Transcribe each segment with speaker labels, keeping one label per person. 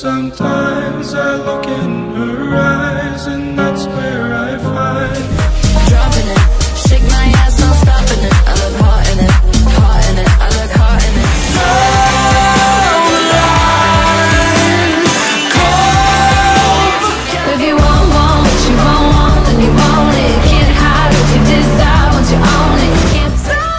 Speaker 1: Sometimes I look in her eyes and that's where I find
Speaker 2: dropping it, shake my ass, no stopping it. I look hot in it, hot in it. I look hot in it. If you want what you want, then you want it. Can't hide what you decide once you own it. Can't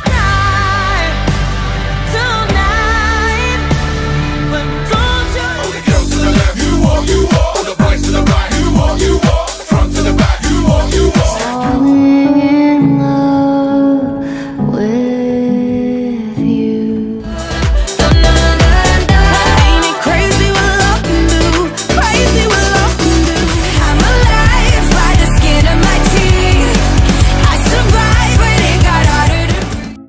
Speaker 2: tonight, but don't you?
Speaker 3: All the girls to the left, you walk, all the boys to the right, you walk, front to the back, you walk.
Speaker 2: Falling in love with you. Ain't it crazy what love can do? Crazy what love can do. I'm alive by the skin of my teeth. I survived when it got harder to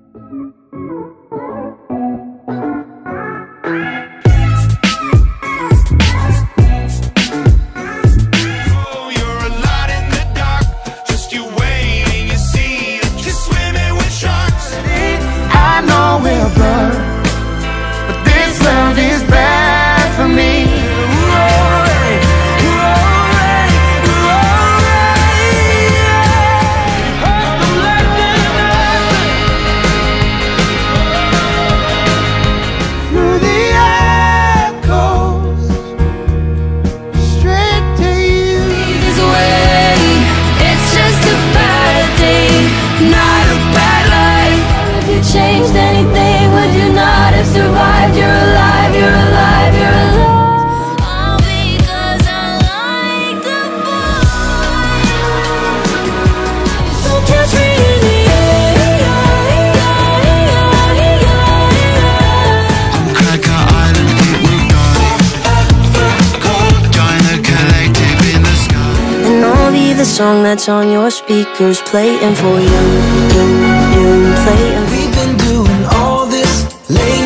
Speaker 3: Oh, you're a lot in the dark, just you waiting, you see that you're swimming with sharks. I know we're burned, but this love is bad for me. Through the echoes, straight to you.
Speaker 2: His way. It's just a bad day, not a bad life. If you changed anything, would you not have survived? You're alive, you're alive, you're alive. All because I like the boy. So catch me in the
Speaker 3: Cracker Island, it will go. Join the collective in the sky.
Speaker 2: and I'll be the song that's on your speakers, playing for you, playing for you.
Speaker 4: We've been doing all this lately.